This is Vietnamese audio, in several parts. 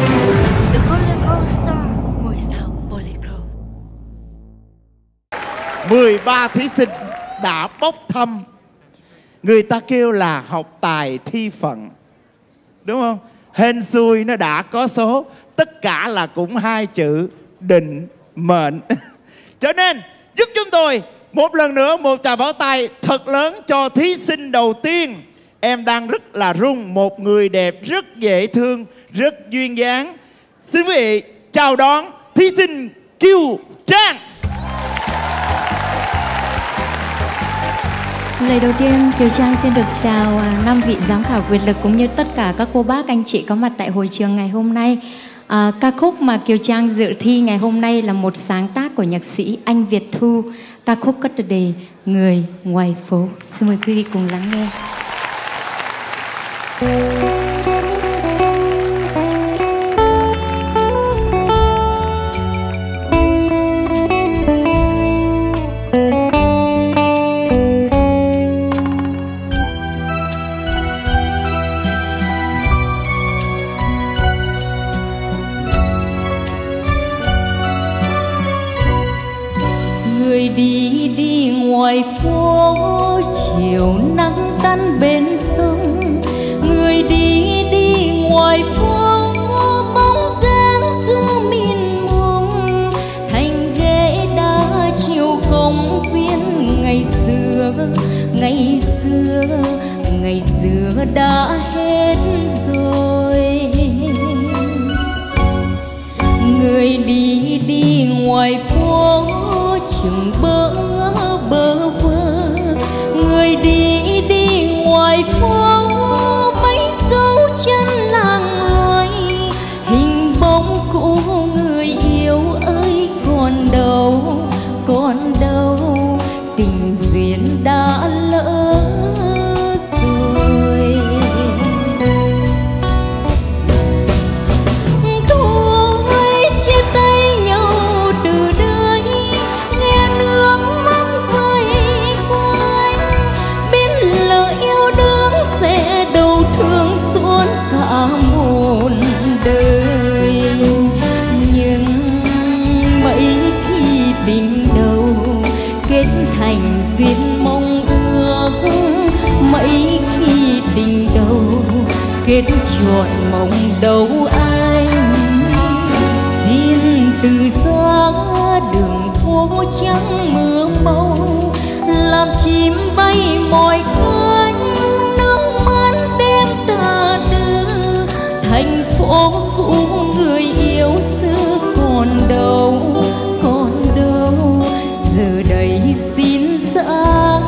The Bolero Star, ngôi sao Bolero. 13 thí sinh đã bốc thăm. Người ta kêu là học tài thi phận, đúng không? Hên xui nó đã có số. Tất cả là cũng hai chữ định mệnh. Cho nên giúp chúng tôi một lần nữa một tràng pháo tay thật lớn cho thí sinh đầu tiên. Em đang rất là run. Một người đẹp rất dễ thương, rất duyên dáng. Xin quý vị chào đón thí sinh Kiều Trang. Lời đầu tiên, Kiều Trang xin được chào 5 vị giám khảo quyền lực cũng như tất cả các cô bác anh chị có mặt tại hội trường ngày hôm nay. Ca khúc mà Kiều Trang dự thi ngày hôm nay là một sáng tác của nhạc sĩ Anh Việt Thu. Ca khúc có tựa đề Người Ngoài Phố. Xin mời quý vị cùng lắng nghe. Đi ngoài phố chiều nắng tan bên sông, người đi ngoài phố bóng dáng xưa mịn mùng, thành ghế đá chiều công viên ngày xưa đã hết rồi. Người đi ngoài phố chừng bơ vơ, người đi ngoài phố mấy dấu chân làng loài, hình bóng cũ người yêu ơi còn đâu tình duyên đã lỡ rồi. Thôi chia tay nhau từ đây, nghe nước mắt vơi quanh, biết lời yêu đương sẽ đau thương suốt cả một đời. Nhưng mấy khi tình đầu kết thành duyên mong ước, mấy khi tình đầu kết trọn mong đầu anh. Xin từ gió đường phố trắng mưa màu, làm chim bay mỏi cánh, nước mắt đêm ta tư. Thành phố cũ người yêu xưa còn đâu, giờ đây xin xa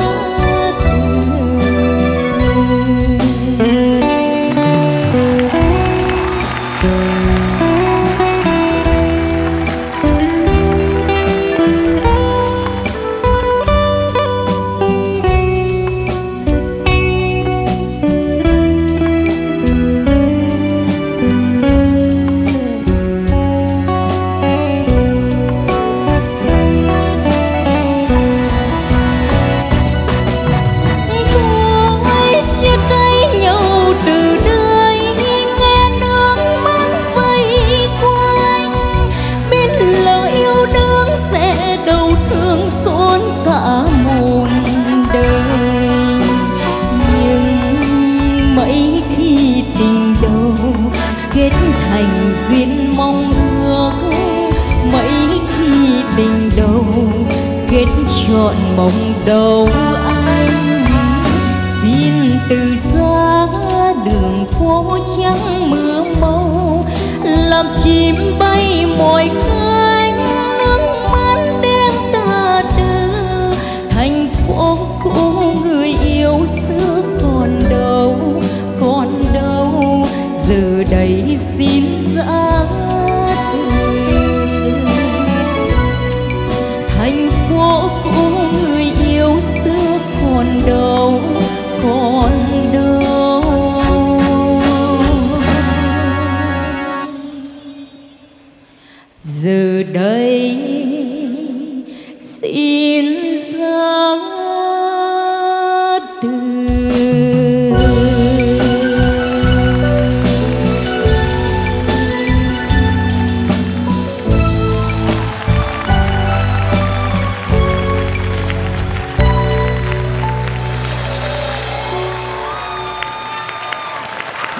thành duyên mong ước, mấy khi tình đầu kết trọn mong đầu anh. Xin từ xa đường phố trắng mưa màu, làm chim bay mỏi cánh, nước mắt đêm ta tư. Thành phố cũ người yêu xưa còn đâu, giờ đây xin ra từ. Thành phố cũ người yêu xưa còn đâu, giờ đây xin ra từ.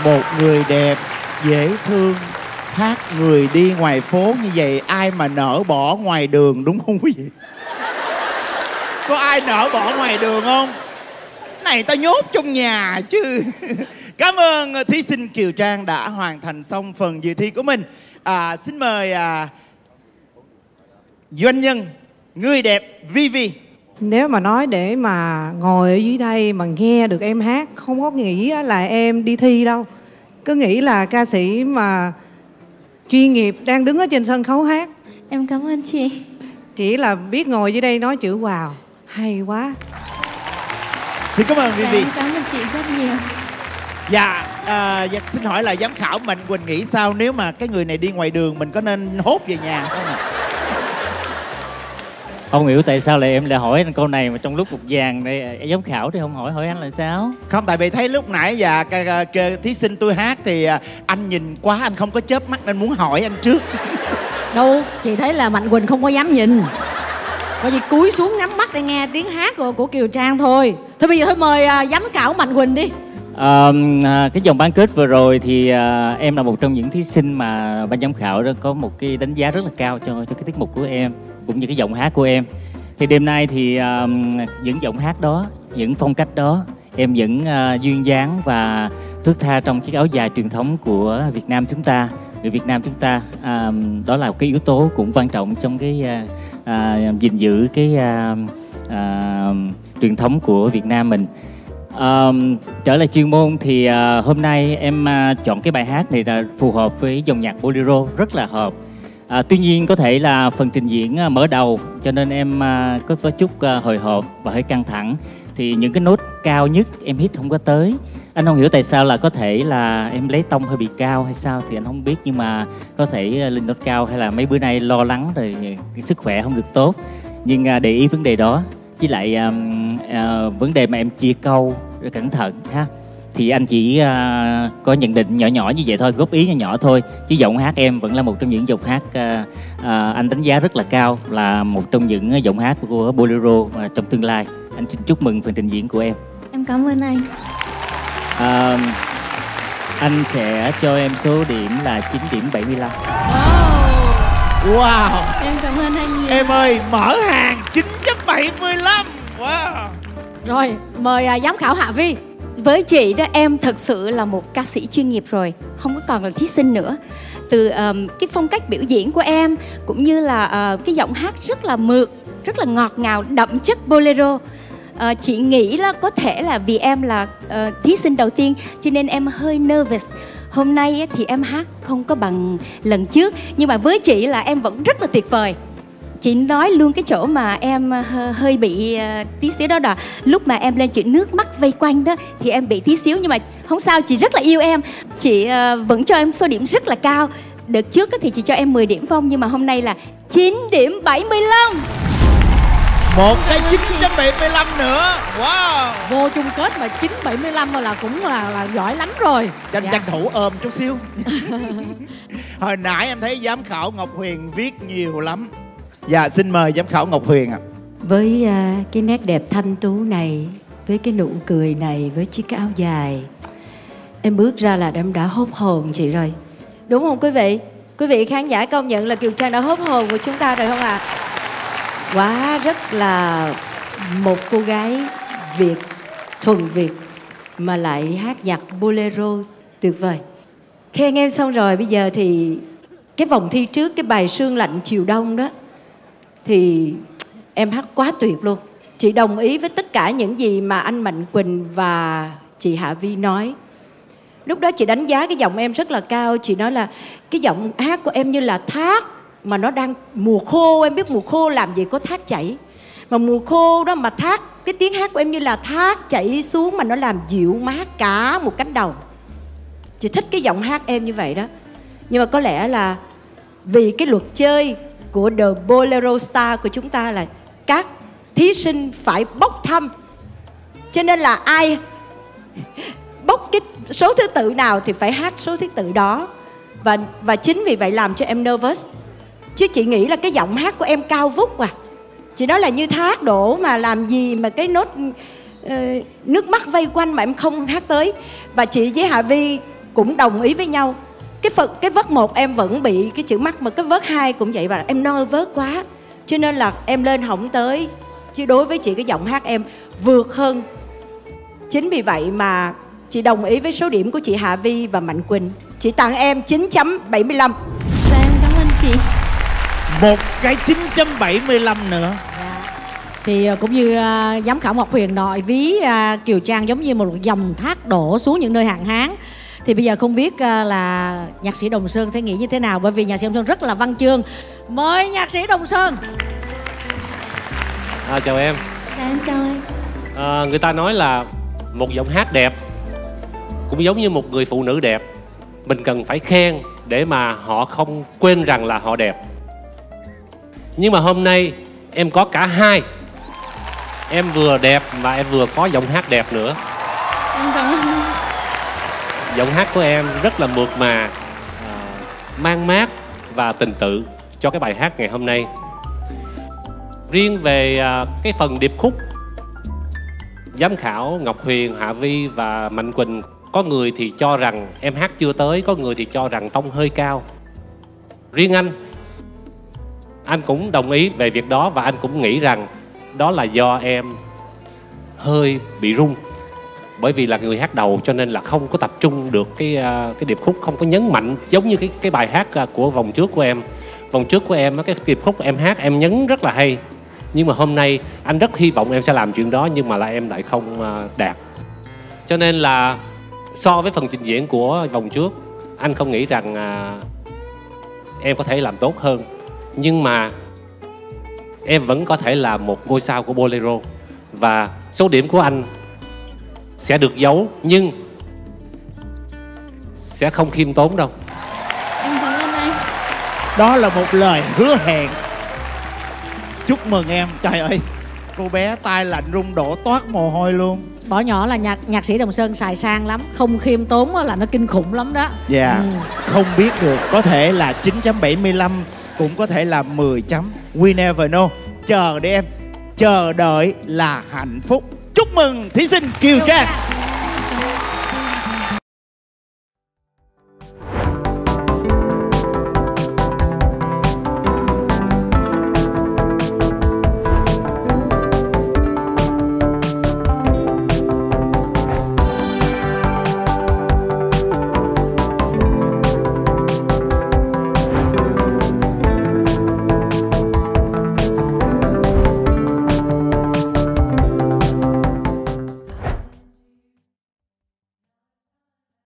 Một người đẹp, dễ thương, hát người đi ngoài phố như vậy ai mà nỡ bỏ ngoài đường, đúng không quý vị? Có ai nỡ bỏ ngoài đường không? Này ta nhốt trong nhà chứ. Cảm ơn thí sinh Kiều Trang đã hoàn thành xong phần dự thi của mình. Xin mời doanh nhân người đẹp Vivi. Nếu mà nói để mà ngồi ở dưới đây mà nghe được em hát, không có nghĩ là em đi thi đâu. Cứ nghĩ là ca sĩ mà chuyên nghiệp đang đứng ở trên sân khấu hát. Em cảm ơn chị. Chỉ là biết ngồi dưới đây nói chữ wow, hay quá. Xin cảm ơn Vivi. Em cảm ơn chị rất nhiều. Dạ, xin hỏi là giám khảo Mạnh Quỳnh nghĩ sao nếu mà cái người này đi ngoài đường mình có nên hốt về nhà không ạ? Không hiểu tại sao lại em lại hỏi anh câu này mà trong lúc một vàng đây giám khảo thì không hỏi anh là sao? Không, tại vì thấy lúc nãy thí sinh tôi hát thì anh nhìn quá, anh không có chớp mắt nên muốn hỏi anh trước. Đâu, chị thấy là Mạnh Quỳnh không có dám nhìn. Bởi vì cúi xuống nhắm mắt để nghe tiếng hát của Kiều Trang thôi. Thôi bây giờ thôi mời giám khảo Mạnh Quỳnh đi. Cái vòng bán kết vừa rồi thì em là một trong những thí sinh mà ban giám khảo đó có một cái đánh giá rất là cao cho cái tiết mục của em cũng như cái giọng hát của em. Thì đêm nay thì những giọng hát đó, những phong cách đó em vẫn duyên dáng và thướt tha trong chiếc áo dài truyền thống của Việt Nam chúng ta. Người Việt Nam chúng ta đó là một cái yếu tố cũng quan trọng trong cái gìn giữ cái truyền thống của Việt Nam mình. Trở lại chuyên môn thì hôm nay em chọn cái bài hát này là phù hợp với dòng nhạc bolero, rất là hợp. Tuy nhiên có thể là phần trình diễn mở đầu cho nên em có chút hồi hộp và hơi căng thẳng. Thì những cái nốt cao nhất em hit không có tới. Anh không hiểu tại sao, là có thể là em lấy tông hơi bị cao hay sao thì anh không biết. Nhưng mà có thể lên nốt cao hay là mấy bữa nay lo lắng rồi cái sức khỏe không được tốt. Nhưng để ý vấn đề đó. Với lại vấn đề mà em chia câu rồi cẩn thận ha. Thì anh chỉ có nhận định nhỏ nhỏ như vậy thôi, góp ý nhỏ nhỏ thôi. Chứ giọng hát em vẫn là một trong những giọng hát anh đánh giá rất là cao. Là một trong những giọng hát của bolero trong tương lai. Anh xin chúc mừng phần trình diễn của em. Em cảm ơn anh. Anh sẽ cho em số điểm là 9.75. Wow. Em cảm ơn anh nhiều. Em ơi, mở hàng 9.75. Wow. Rồi, mời giám khảo Hạ Vi. Với chị đó, em thật sự là một ca sĩ chuyên nghiệp rồi, không có còn là thí sinh nữa. Từ cái phong cách biểu diễn của em cũng như là cái giọng hát rất là mượt, rất là ngọt ngào, đậm chất bolero. Chị nghĩ là có thể là vì em là thí sinh đầu tiên cho nên em hơi nervous. Hôm nay thì em hát không có bằng lần trước, nhưng mà với chị là em vẫn rất là tuyệt vời. Chị nói luôn cái chỗ mà em hơi bị tí xíu đó là lúc mà em lên chữ nước mắt vây quanh đó thì em bị tí xíu, nhưng mà không sao, chị rất là yêu em. Chị vẫn cho em số điểm rất là cao. Đợt trước thì chị cho em 10 điểm phong, nhưng mà hôm nay là 9.75. Một cái 9.75 nữa. Wow. Vô chung kết mà 9.75 là cũng là giỏi lắm rồi. Tranh thủ ôm chút xíu. Hồi nãy em thấy giám khảo Ngọc Huyền viết nhiều lắm. Dạ, xin mời giám khảo Ngọc Huyền ạ. Với cái nét đẹp thanh tú này, với cái nụ cười này, với chiếc áo dài, em bước ra là em đã hốt hồn chị rồi. Đúng không quý vị? Quý vị khán giả công nhận là Kiều Trang đã hốt hồn của chúng ta rồi không ạ? Quá rất là một cô gái Việt, thuần Việt mà lại hát nhạc bolero tuyệt vời. Khen em xong rồi, bây giờ thì cái vòng thi trước, cái bài Sương Lạnh Chiều Đông đó thì em hát quá tuyệt luôn. Chị đồng ý với tất cả những gì mà anh Mạnh Quỳnh và chị Hạ Vi nói. Lúc đó chị đánh giá cái giọng em rất là cao. Chị nói là cái giọng hát của em như là thác mà nó đang mùa khô. Em biết mùa khô làm gì có thác chảy, mà mùa khô đó mà thác, cái tiếng hát của em như là thác chảy xuống mà nó làm dịu mát cả một cánh đồng. Chị thích cái giọng hát em như vậy đó. Nhưng mà có lẽ là vì cái luật chơi của The Bolero Star của chúng ta là các thí sinh phải bốc thăm, cho nên là ai bốc cái số thứ tự nào thì phải hát số thứ tự đó. Và chính vì vậy làm cho em nervous. Chứ chị nghĩ là cái giọng hát của em cao vút à. Chị nói là như thác đổ mà làm gì mà cái nốt nước mắt vây quanh mà em không hát tới. Và chị với Hạ Vi cũng đồng ý với nhau. Cái vớt 1 em vẫn bị cái chữ mắc, mà cái vớt 2 cũng vậy, và em nơ vớt quá cho nên là em lên hổng tới. Chứ đối với chị cái giọng hát em vượt hơn. Chính vì vậy mà chị đồng ý với số điểm của chị Hạ Vi và Mạnh Quỳnh. Chị tặng em 9.75. Dạ em cảm ơn chị. Một cái 9.75 nữa. Thì cũng như giám khảo Ngọc Huyền nói, ví Kiều Trang giống như một dòng thác đổ xuống những nơi hạn hán. Thì bây giờ không biết là nhạc sĩ Đồng Sơn sẽ nghĩ như thế nào, bởi vì nhạc sĩ Đồng Sơn rất là văn chương. Mời nhạc sĩ Đồng Sơn. Chào em. Dạ em chào anh. Người ta nói là một giọng hát đẹp cũng giống như một người phụ nữ đẹp, mình cần phải khen để mà họ không quên rằng là họ đẹp. Nhưng mà hôm nay em có cả hai. Em vừa đẹp mà em vừa có giọng hát đẹp nữa. Em cảm ơn. Giọng hát của em rất là mượt mà, mang mát và tình tự cho cái bài hát ngày hôm nay. Riêng về cái phần điệp khúc, giám khảo Ngọc Huyền, Hạ Vi và Mạnh Quỳnh, có người thì cho rằng em hát chưa tới, có người thì cho rằng tông hơi cao. Riêng anh cũng đồng ý về việc đó, và anh cũng nghĩ rằng đó là do em hơi bị run. Bởi vì là người hát đầu cho nên là không có tập trung được cái điệp khúc, không có nhấn mạnh giống như cái bài hát của vòng trước của em. Vòng trước của em, cái điệp khúc em hát em nhấn rất là hay. Nhưng mà hôm nay anh rất hy vọng em sẽ làm chuyện đó, nhưng mà là em lại không đạt. Cho nên là so với phần trình diễn của vòng trước, anh không nghĩ rằng em có thể làm tốt hơn. Nhưng mà em vẫn có thể là một ngôi sao của Bolero. Và số điểm của anh sẽ được giấu, nhưng sẽ không khiêm tốn đâu. Em cảm ơn anh. Đó là một lời hứa hẹn. Chúc mừng em. Trời ơi, cô bé tay lạnh run đổ toát mồ hôi luôn. Bỏ nhỏ là nhạc sĩ Đồng Sơn xài sang lắm, không khiêm tốn là nó kinh khủng lắm đó. Dạ, không biết được. Có thể là 9.75, cũng có thể là 10 chấm. We never know. Chờ đi em. Chờ đợi là hạnh phúc. Chúc mừng thí sinh Kiều Trang.